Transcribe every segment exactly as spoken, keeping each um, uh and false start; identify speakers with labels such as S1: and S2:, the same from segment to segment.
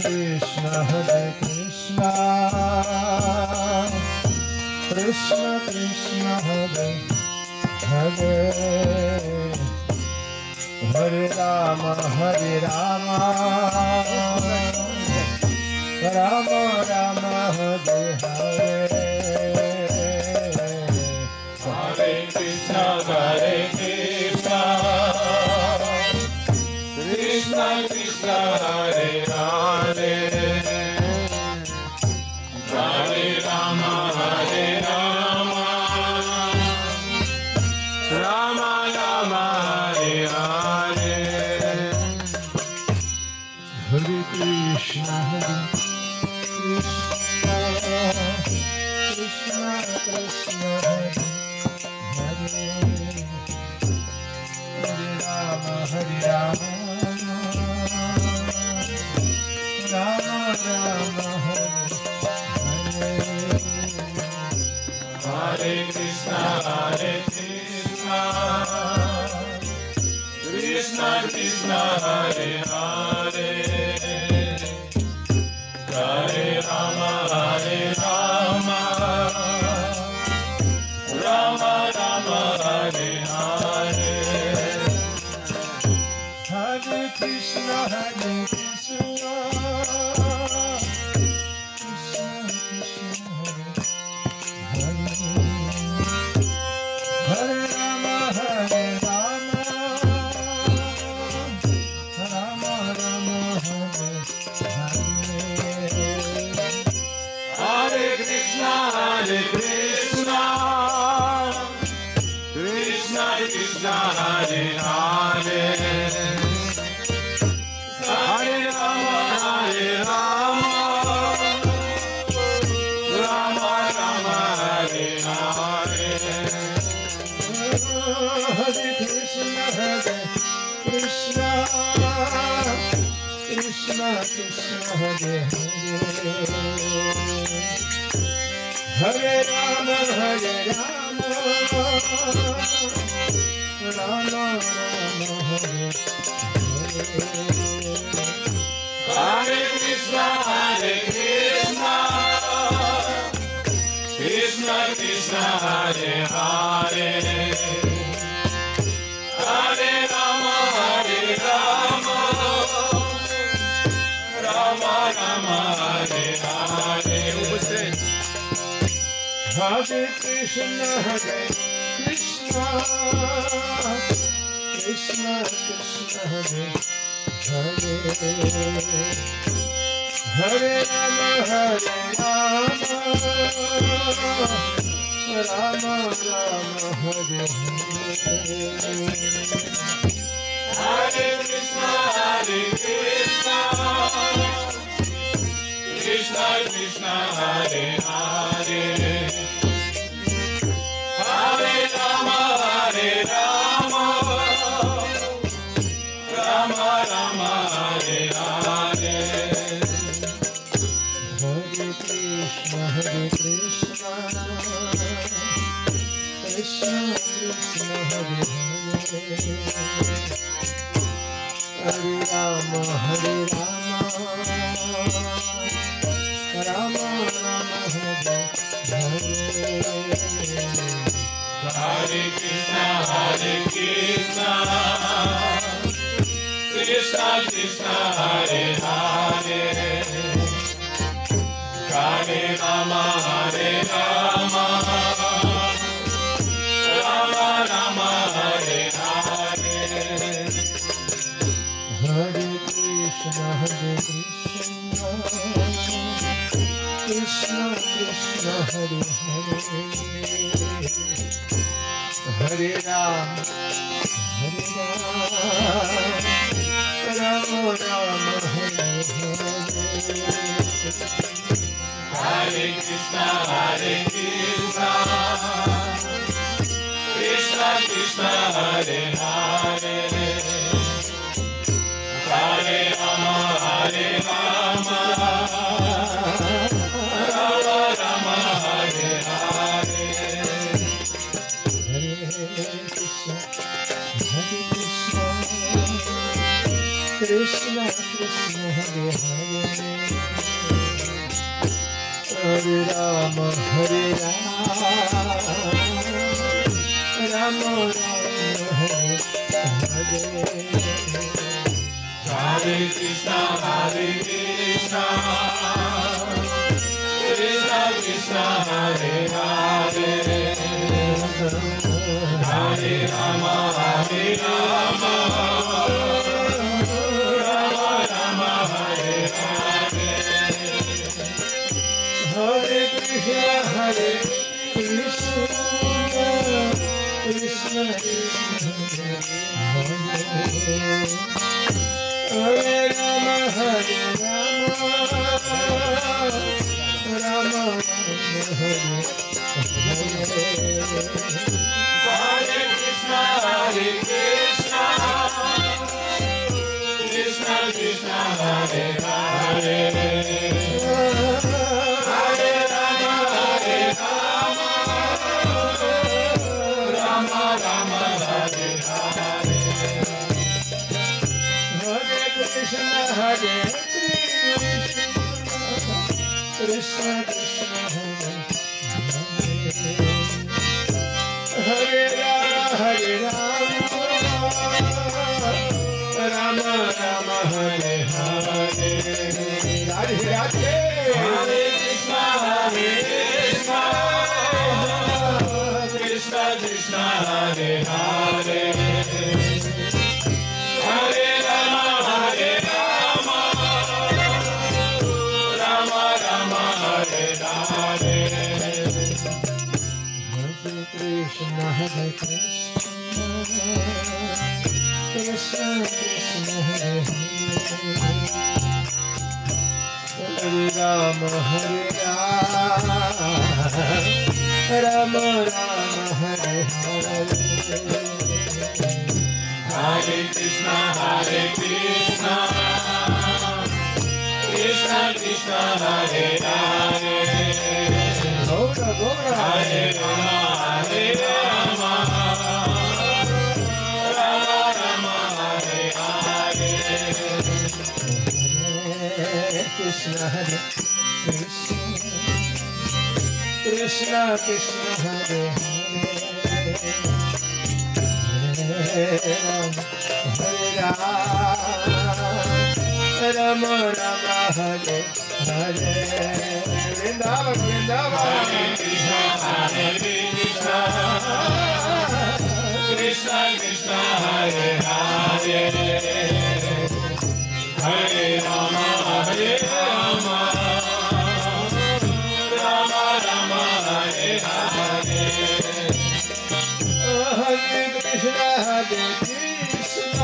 S1: Krishna Hare Krishna Krishna Krishna Hare Hare Hare Rama Hare Rama Rama Rama Hare Hare Hare Krishna Hare Krishna Krishna Krishna Hare Hare Hare Rama Hare Rama Rama Rama Hare Hare Hare Krishna Hare Krishna Krishna Krishna Hare Hare Hare Rama Hare Rama Rama Rama Hare Hare Hare Krishna Hare Krishna Krishna Krishna Hare Hare Hare Rama Hare Rama Rama Rama Hare Hare Hare Krishna Hare Krishna Krishna Krishna Hare Hare Hare Rama Hare Rama Rama Rama Hare Hare Hare Krishna Hare Krishna Krishna Krishna Hare Hare Hare Rama Hare Rama Rama Rama Hare Hare Hare Krishna Hare Krishna Krishna Krishna Hare Hare Hare Rama Hare Rama Rama Rama Hare Hare Krishna Hare Krishna Krishna Krishna Hare Hare Hare Rama Hare Rama Rama Rama Hare Hare Hare Krishna Hare Krishna Krishna Krishna Hare Hare Hare Rama Hare Rama Rama Rama Hare Hare Hare Krishna Hare Krishna Krishna Krishna Hare Hare Hare Rama Hare Rama Rama Rama Hare Hare Hare Krishna Hare Krishna Krishna Krishna Hare Hare Hare Rama Hare Rama Rama Rama Hare Hare Hare Krishna Hare Krishna Krishna Krishna Hare Hare Hare Rama Hare Rama Rama Rama Hare Hare Hare Krishna Hare Krishna Krishna Krishna Hare Hare Hare Rama Hare Rama Rama Rama Hare Hare Hare Krishna Hare Krishna Krishna Krishna Hare Hare Hare Rama Hare Rama Rama Rama Hare Hare Hare Krishna Hare Krishna Krishna Krishna
S2: Hare Hare Hare Rama Hare Rama Rama Rama Hare Hare
S1: Hare Krishna, Hare Krishna, Krishna Krishna, Hare Hare, Hare Rama, Hare Rama, Rama Rama, Hare Hare.
S2: Hare Krishna, Hare Krishna, Krishna Krishna, Hare Rama, Hare Rama, Rama Rama, Hare Hare.
S1: Hare Krishna, Hare Krishna, Krishna Krishna, Hare Hare, Hare Rama, Hare Rama, Rama Rama, Hare Hare.
S2: Hare Krishna, Hare Krishna, Krishna Krishna, Hare Hare, Hare Rama, Rama Rama, Hare Hare. Radhe Radhe.
S1: Hare Krishna, Hare Krishna, Krishna Krishna, Hare Hare, Hare Rama, Hare Rama, Rama Rama, Hare Hare.
S2: Hare Krishna, Hare Krishna, Krishna Krishna, Hare Hare, Hare Rama, Hare Rama, Rama Rama, Hare Hare.
S1: Hare Krishna, Hare Krishna, Krishna Krishna, Hare Hare,
S2: Gaura, Gaura.
S1: Hare Rama, Hare Rama, Rama Rama, Hare Hare.
S2: Hare Krishna, Hare Krishna, Krishna Krishna, Hare Hare, Hare Rama, Hare Rama, Rama Rama, Hare Hare. Vrindavan, Vrindavan.
S1: Hare Krishna, Hare Krishna, Krishna Krishna, Hare Hare, Hare Rama, Hare Rama, Rama Rama, Hare Hare.
S2: Hare Krishna, Hare Krishna,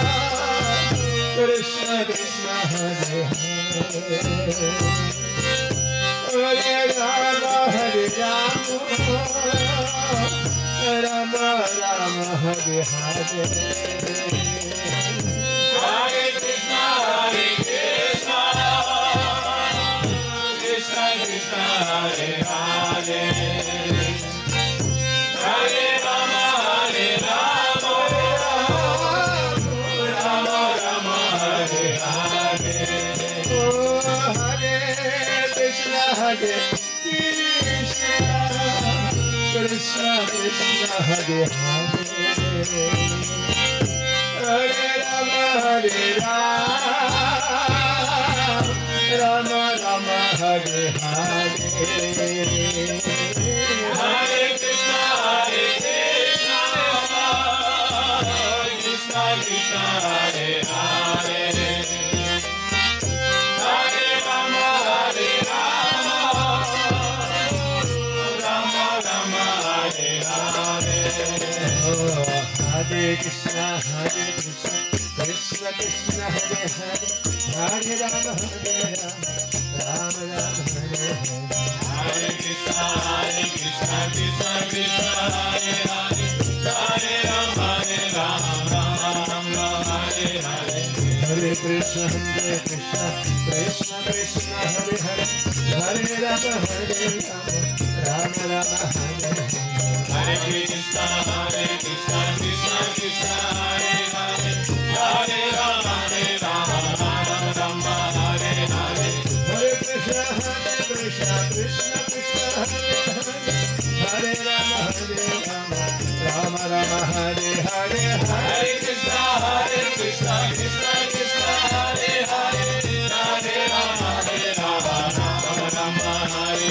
S2: Krishna Krishna, Hare Hare, Hare Rama, Hare Rama, Rama Rama, Hare Hare.
S1: Hare Krishna, Hare Krishna, Krishna Krishna, Hare Hare, Hare Rama, Hare Rama, Rama Rama, Hare Hare.
S2: Oh, Hare Krishna, Hare Krishna, Krishna Krishna, Hare Hare, Hare Rama, Hare Rama, Rama Rama, Hare Hare.
S1: Hare Krishna, Hare Krishna, Krishna Krishna, Hare Hare, Hare Rama, Hare Rama, Rama Rama, Hare Hare.
S2: Oh, Hare Krishna, Hare Krishna, Krishna Krishna, Hare Hare, Hare Rama, Hare Rama, Rama Rama, Hare Hare.
S1: Hare Krishna, Hare Krishna, Krishna Krishna, Hare Hare, Hare Rama, Hare Rama, Rama Rama, Hare Hare.
S2: Hare Krishna, Hare Krishna, Krishna Krishna, Hare Hare, Hare Rama, Hare Rama, Rama Rama, Hare Hare.
S1: Hare Krishna, Hare Krishna, Krishna Krishna, Hare Hare, Hare Rama, Hare Rama, Rama Rama,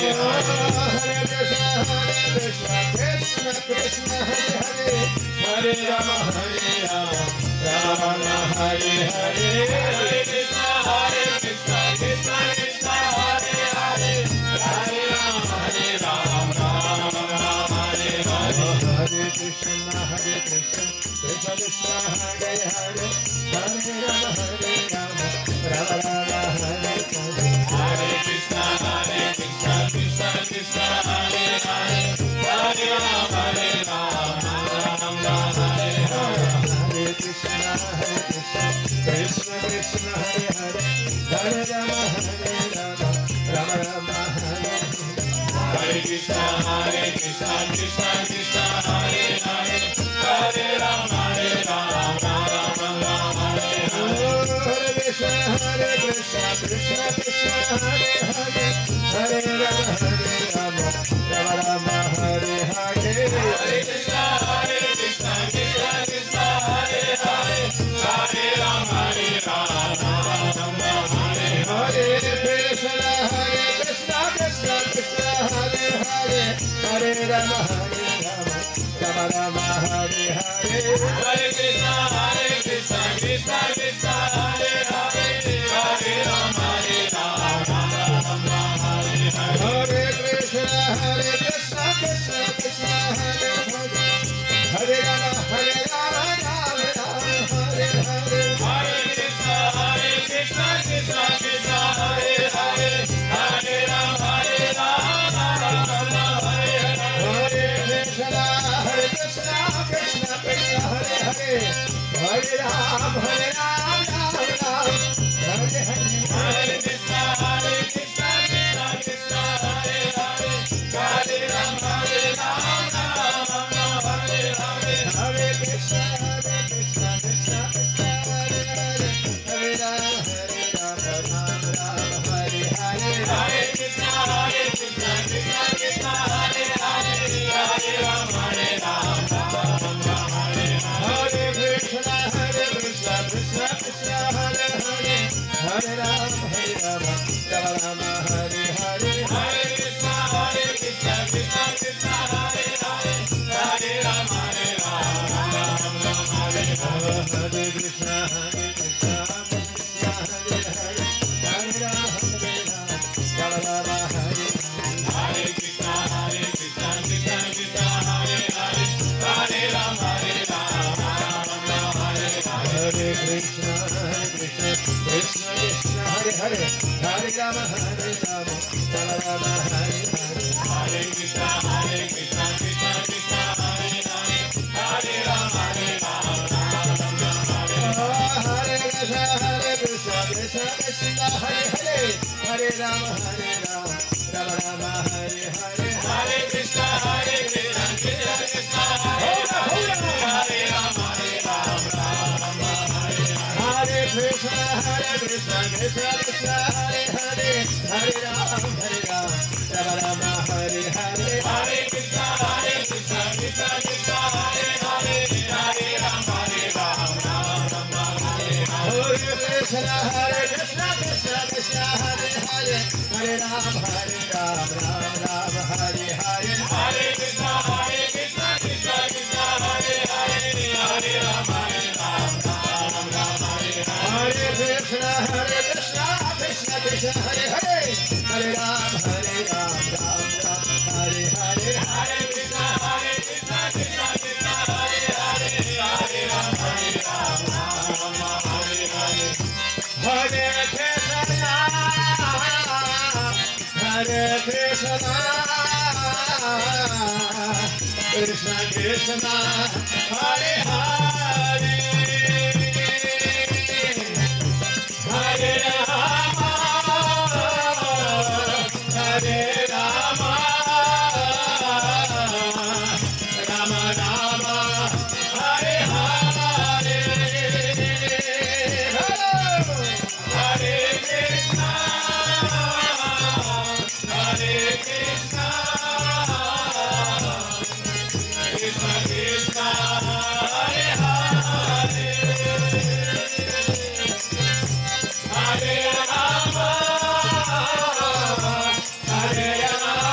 S1: Hare Rama, Hare Rama.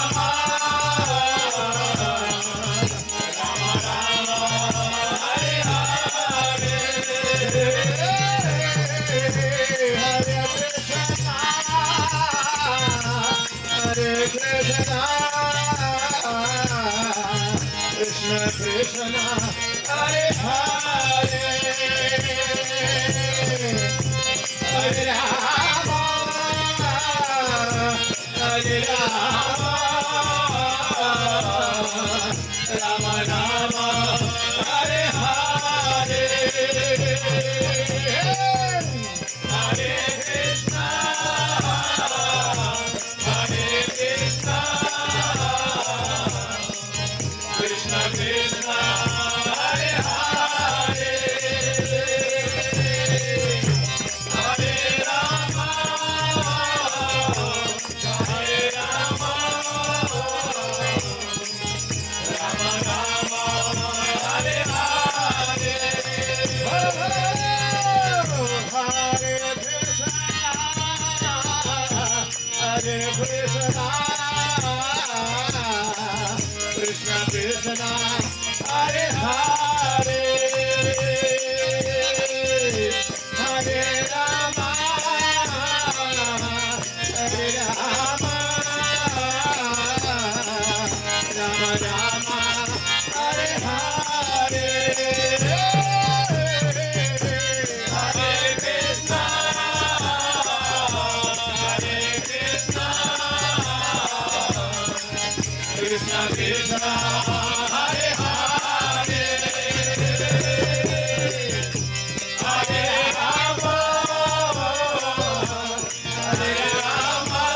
S2: Krishna Krishna Hare Hare Hare Rama Hare Rama Rama Rama Hare Hare Hare Krishna Hare Krishna Krishna Krishna Hare Hare Hare Rama Hare Rama Rama Rama Hare Hare Hare Krishna Hare Krishna Krishna Krishna Hare Hare Hare Rama Hare Rama Rama Rama Hare Hare Hare Krishna Hare Krishna Krishna Krishna Hare Hare Hare Rama Hare Rama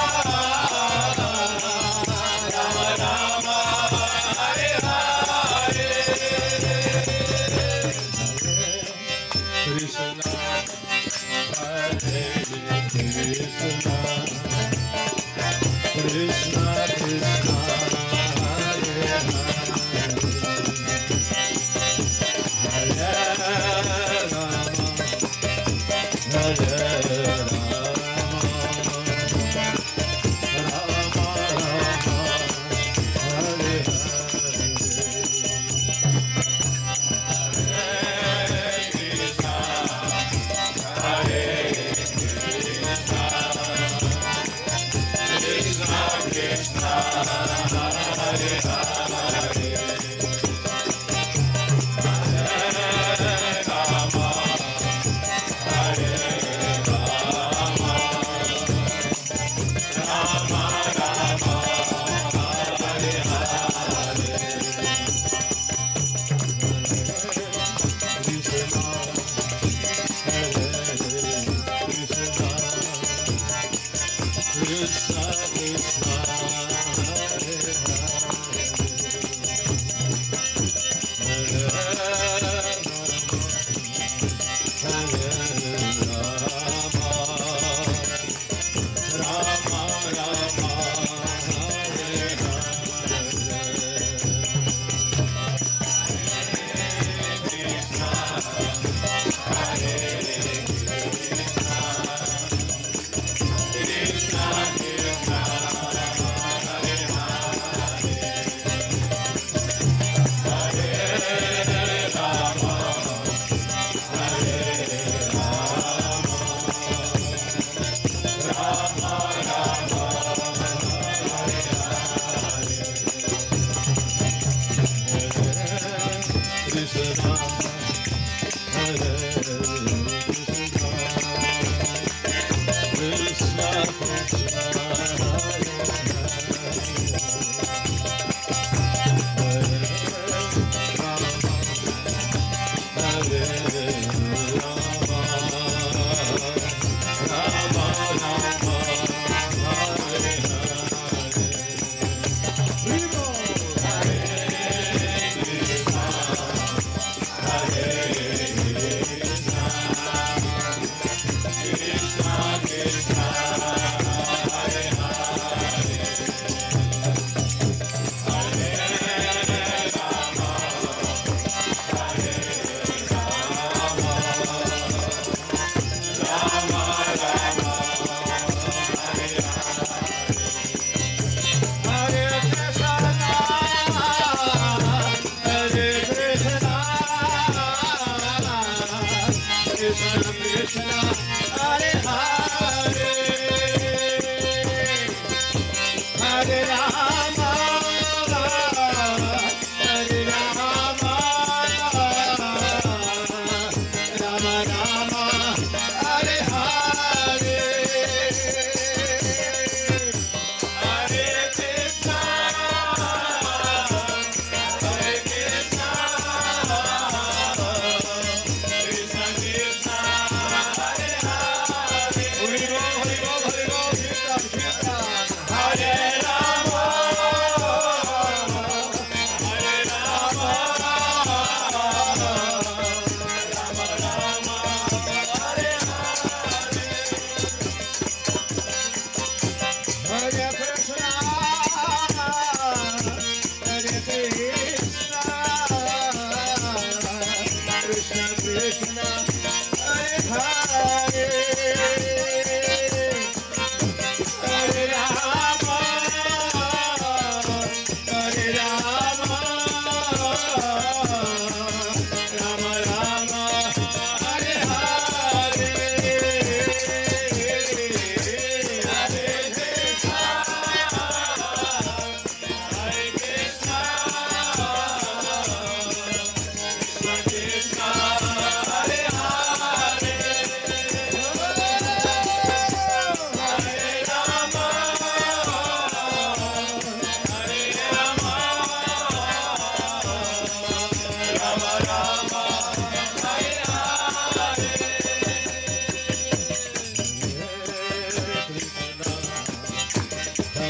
S2: Rama Rama Hare Hare Krishna Hare Krishna Krishna Krishna Krishna Krishna Hare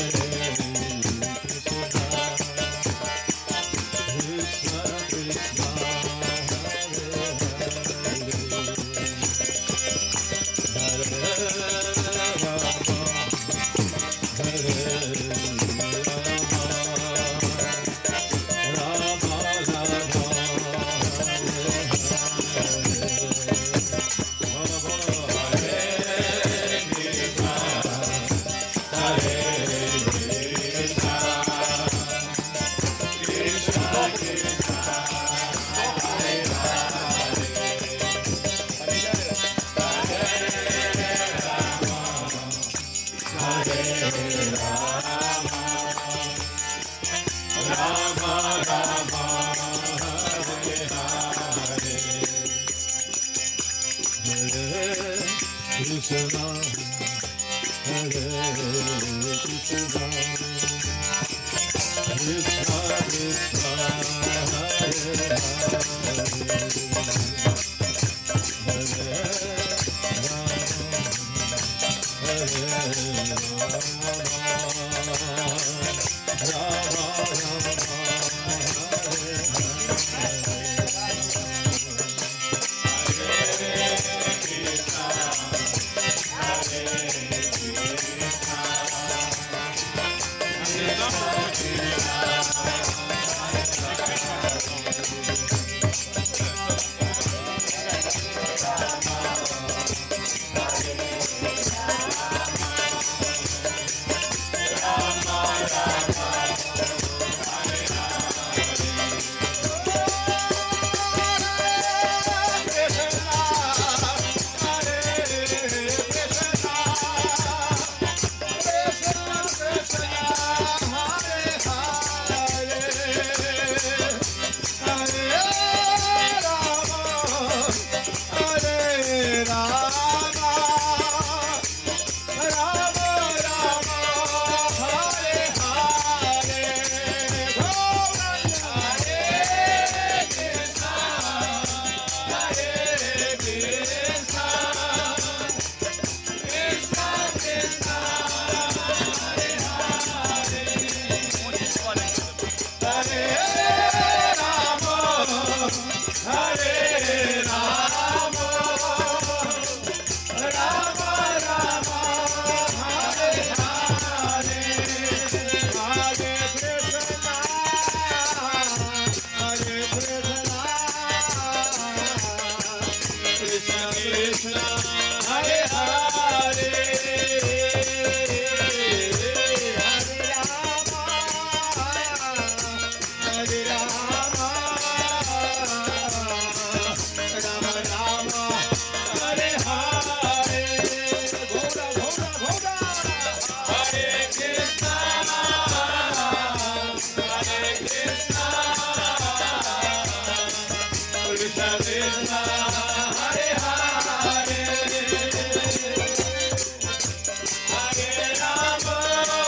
S1: Hare Rama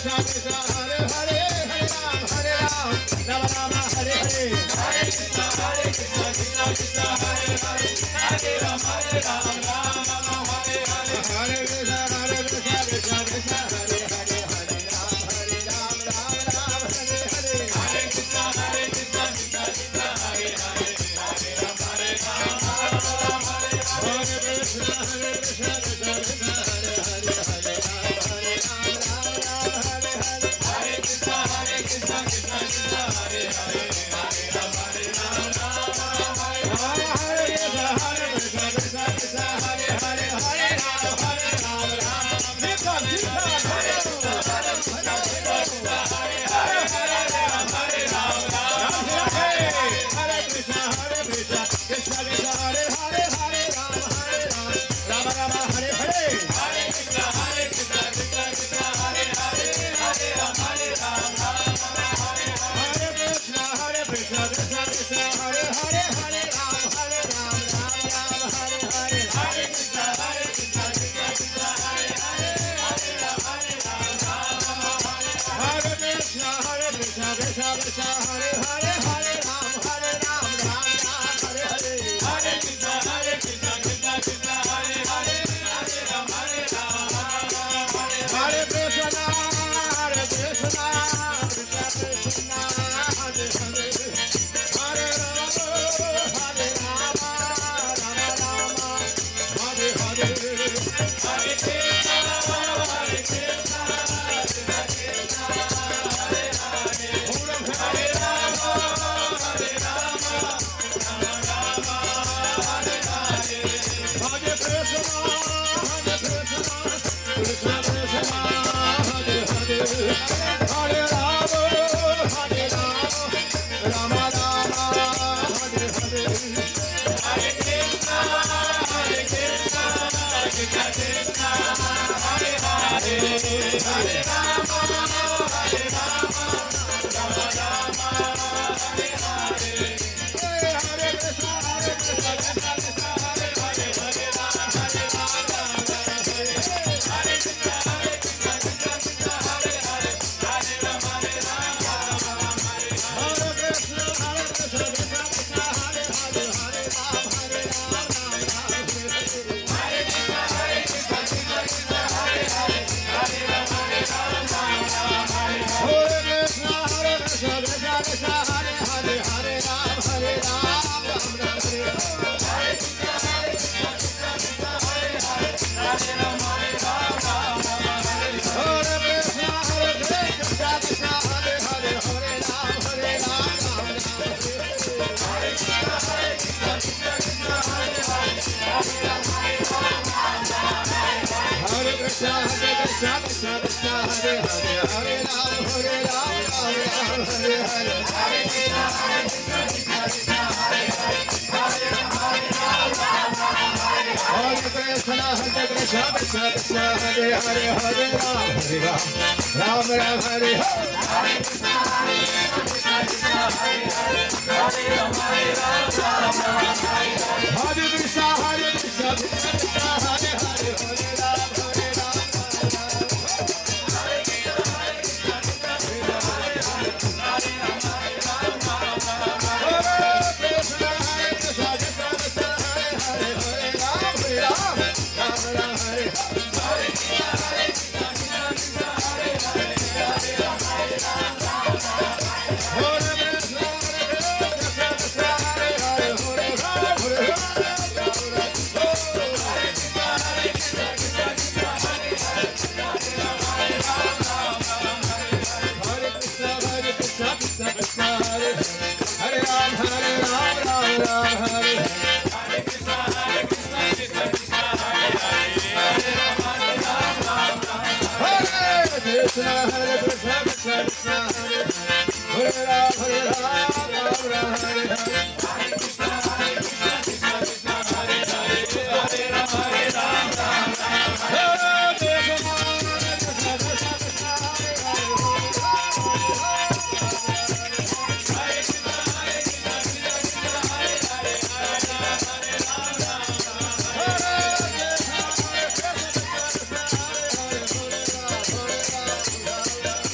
S2: Krishna Krishna Hare Hare Hare Ram Hare Ram Ram Ram Hare Hare Hare Krishna Hare Krishna Krishna Krishna Hare Hare Hare Ram Hare Ram Ram Ram Hare Hare Hare Krishna Hare Krishna Krishna Krishna Hare Hare Hare Ram Hare Ram Ram Ram Hare Hare Hare Krishna Hare Krishna Krishna Krishna Hare Hare Hare Ram Hare Ram Ram Ram Hare Hare Krishna Hare Krishna Krishna Krishna Hare Hare Hare Ram Hare Ram Ram Ram Hare Hare Hare Krishna Hare Krishna Krishna Krishna Hare Hare Hare Ram Hare Ram Ram Ram Hare Hare Hare Krishna Krishna Krishna Hare Hare Hare Ram Hare Ram Ram Krishna Krishna Hare Krishna Hare Krishna Hare Hare Hare Ram Hare Ram Ram Hare Hare Krishna Hare Krishna Krishna Krishna Hare Hare Hare Ram Hare Ram Ram Ram Hare Hare Hare Krishna Hare Krishna Krishna Krishna Hare Hare Hare Ram Hare Ram Ram Hare Hare Krishna Hare Krishna Krishna Krishna Hare Hare Hare Ram Hare Ram Ram Ram Hare Hare Hare Krishna Hare Krishna Krishna Krishna Hare Hare Hare Ram Hare Ram Ram Hare Krishna Hare Krishna Krishna Krishna Hare Hare Hare Ram Hare Ram Ram Ram Hare Hare Hare Krishna Hare Krishna Krishna Krishna Hare Hare Hare Ram Hare Ram Hare Krishna Hare Krishna Krishna Krishna Hare Hare Hare Ram Hare Ram Ram Ram Hare Hare Hare Krishna Hare Krishna Krishna Krishna Hare Hare Hare Ram Hare Ram Ram Ram Hare Hare Hare Krishna Hare Krishna Krishna Krishna Hare Hare Hare Ram Hare Ram Ram Ram Hare Hare Hare Krishna Hare Krishna Krishna Krishna Hare Hare Hare Ram Hare Ram Ram Ram Hare Hare Hare Krishna Hare Krishna Krishna Krishna Hare Hare Hare Ram Hare Ram Ram Ram Hare Hare Krishna Hare Krishna Krishna Krishna Hare Hare Hare Ram Hare Ram Ram Ram Hare Hare Krishna Hare Krishna Krishna Krishna Hare Hare Hare Ram Hare Ram Ram Ram Hare Hare Krishna Hare Krishna Krishna Krishna Hare Hare Hare Ram Hare Ram Ram Ram Hare Hare Krishna Hare Krishna Krishna Krishna Hare Hare Hare Ram Hare Ram Ram Ram Hare Hare Krishna Hare Krishna Krishna Krishna Hare Hare Hare Ram Hare Ram Ram Ram Hare Hare Krishna Hare Krishna Krishna Hare Hare Hare Ram Hare Ram Ram Ram Hare Hare Krishna Hare Krishna Krishna Krishna Hare Hare Hare Ram Hare Ram Ram Ram Hare Krishna Hare Krishna Krishna Krishna Hare Hare Hare Ram Hare Ram Ram Ram Hare Hare Hare Krishna Hare Krishna Krishna Krishna Hare Hare Hare Ram Hare Ram Ram Ram Hare Hare Krishna Hare Krishna Krishna Krishna Hare Hare Hare Ram Hare Ram Ram Ram Hare Hare Hare Krishna Hare Krishna Krishna Krishna Hare Hare Hare Ram Hare Ram Ram Ram Hare Hare Krishna Hare Krishna Krishna Krishna Hare Hare Hare Ram Hare Ram Hare Ram, Hare Ram, Ram Ram, Hare Hare. Hare Krishna, Hare Krishna, Krishna Krishna, Hare Hare. Hare Ram, Hare Ram, Ram Ram, Hare Krishna, Hare Krishna, Krishna Krishna, Hare Hare. Hare Ram, Hare Ram, Ram Ram, Hare Hare. Hare Krishna, Hare Krishna, Krishna Krishna, Hare Hare. Hare Ram, Hare Ram, Ram Ram, Hare Krishna, Hare Krishna, Krishna Krishna, Hare Hare. Hare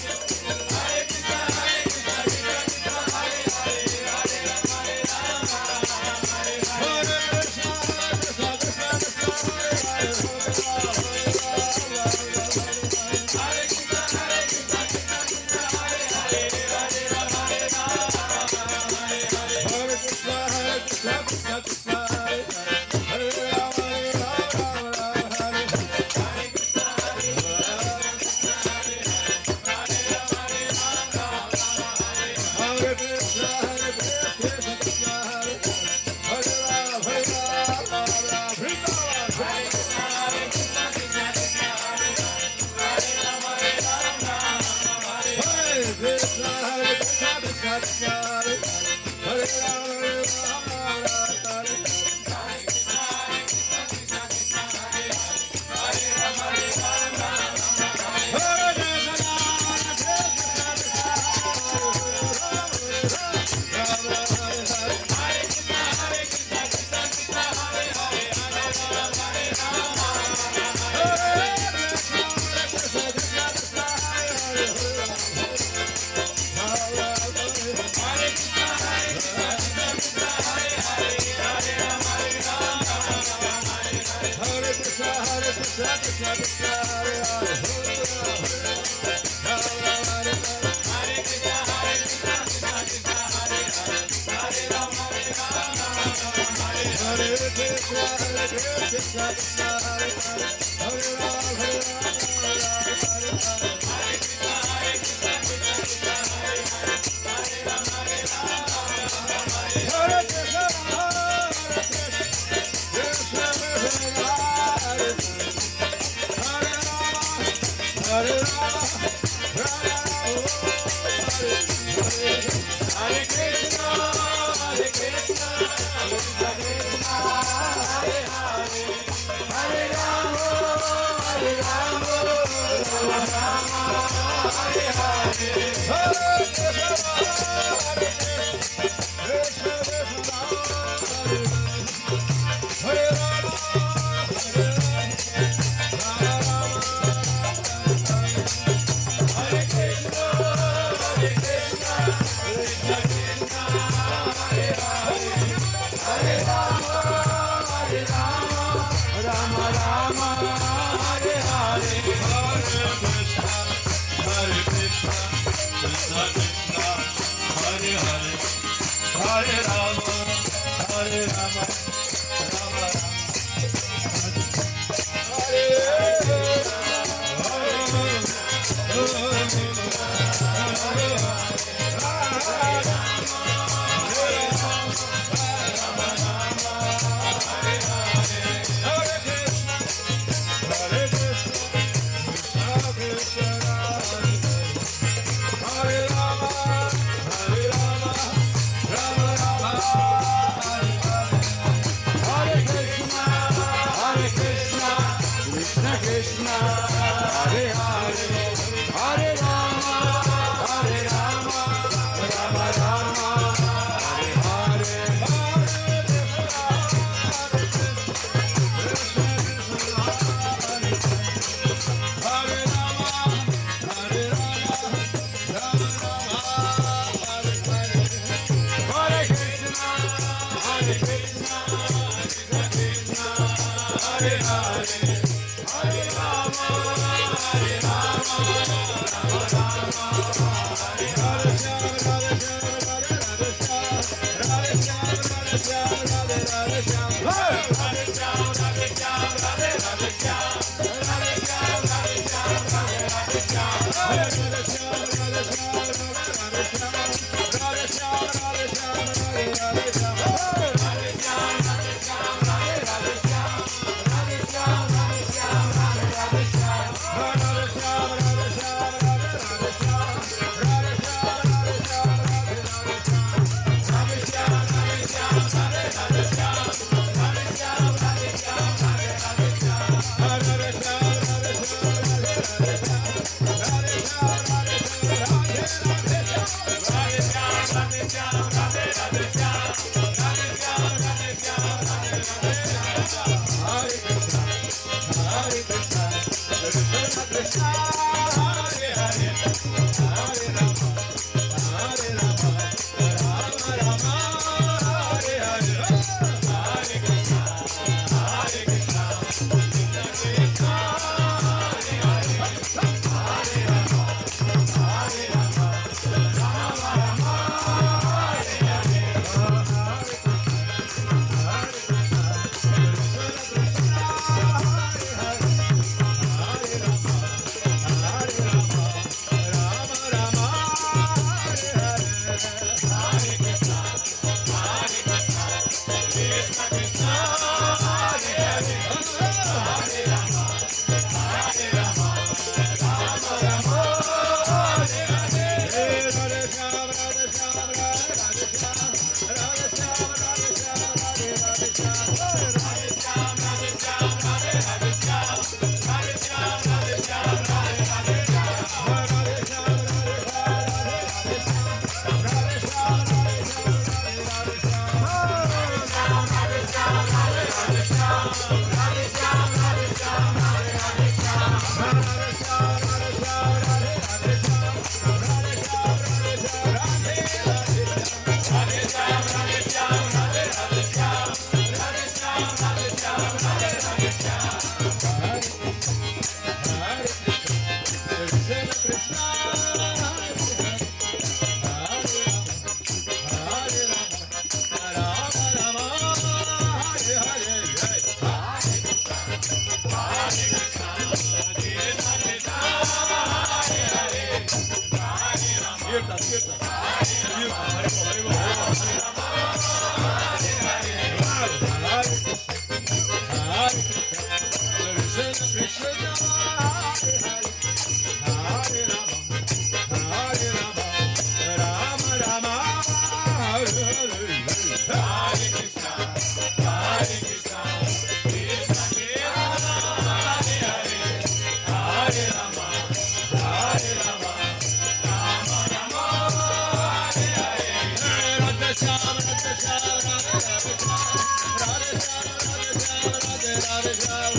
S2: Hare कीर्तन कीर्तन हरि बोल हरि बोल Krishna Krishna Hare Hare Hare Rama Rama Rama Hare Hare Hare Krishna Hare Krishna Krishna Krishna Hare Hare Hare Rama Hare Rama Rama Rama Hare Hare Radha Shyam Radha Shyam Radha Shyam Radha Shyam Radha Shyam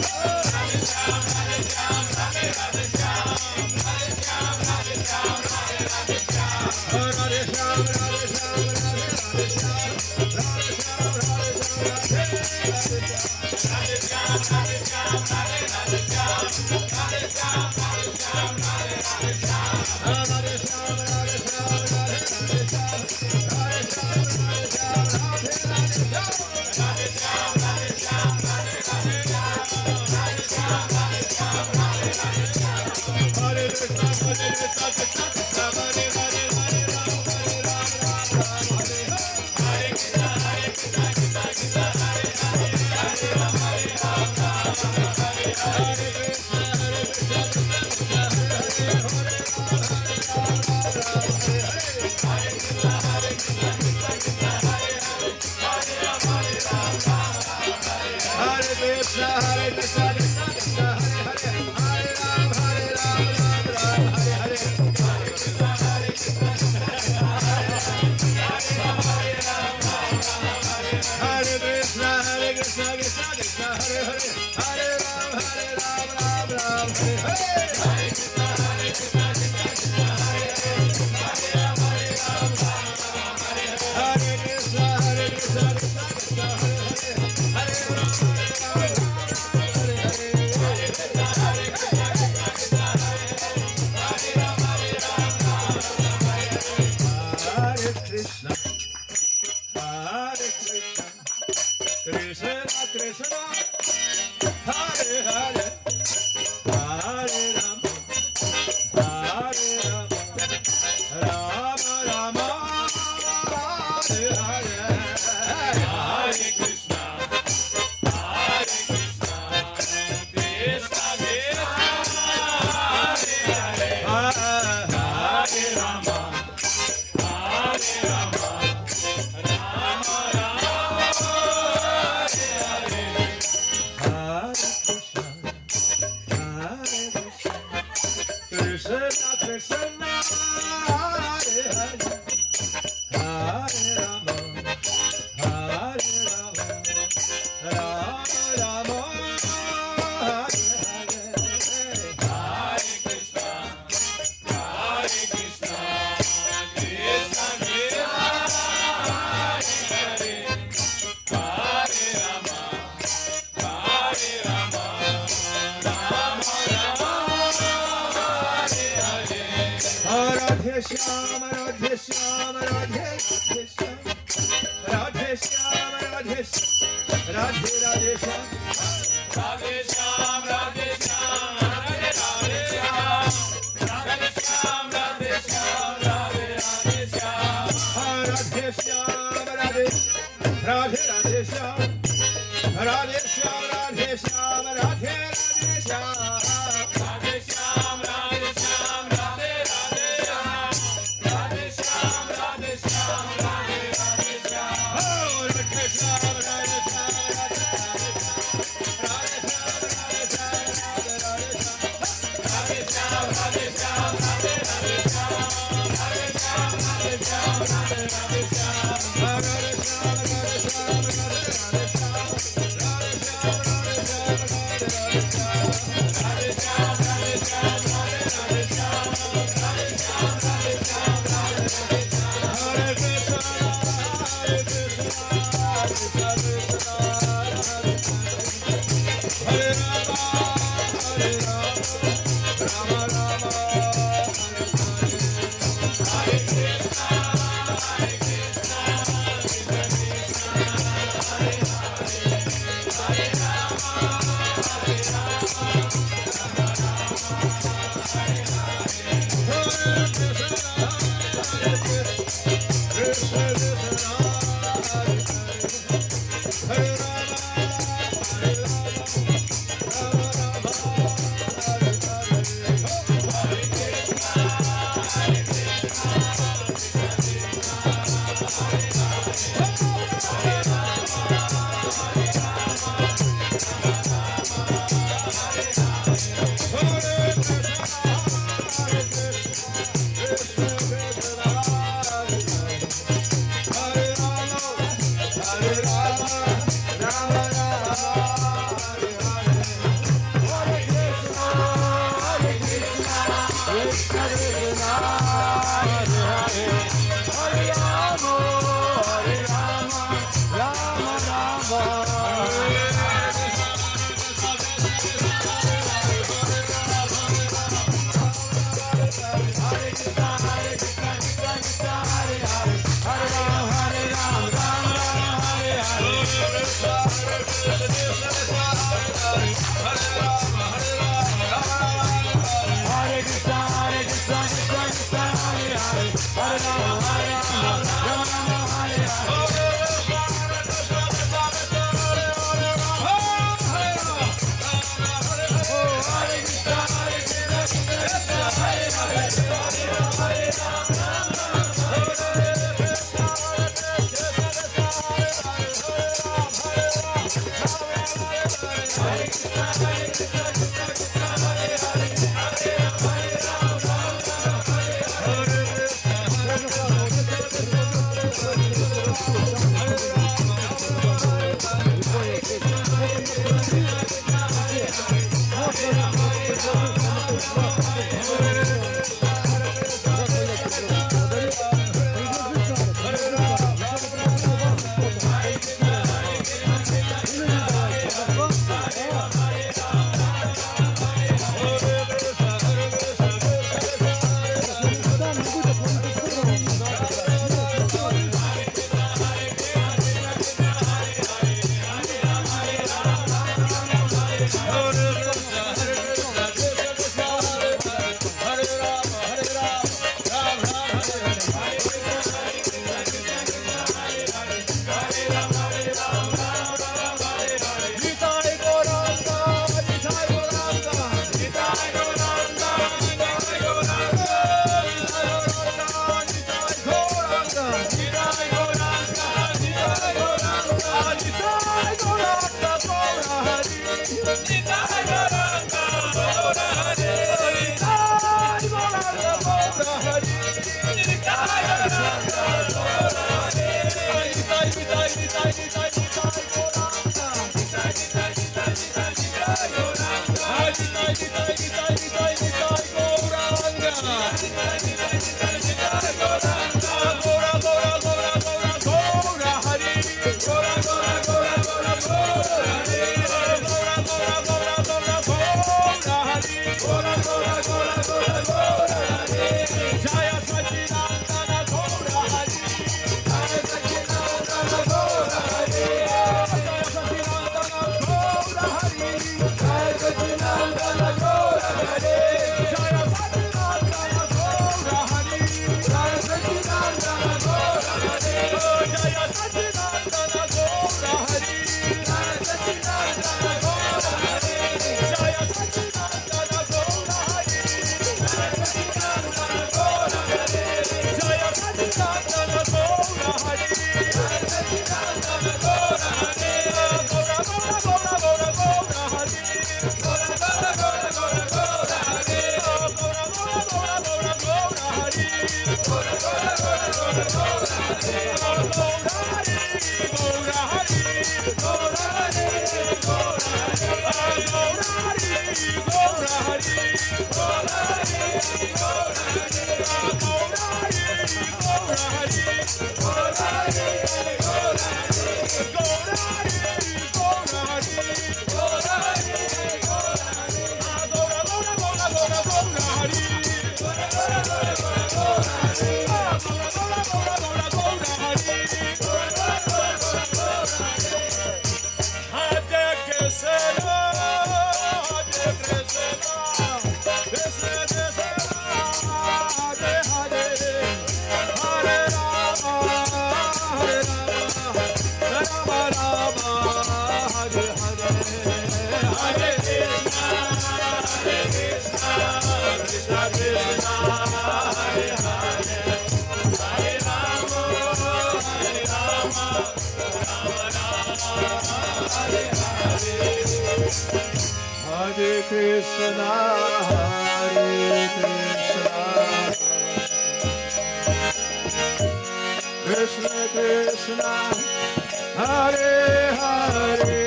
S2: Krishna Krishna Hare Hare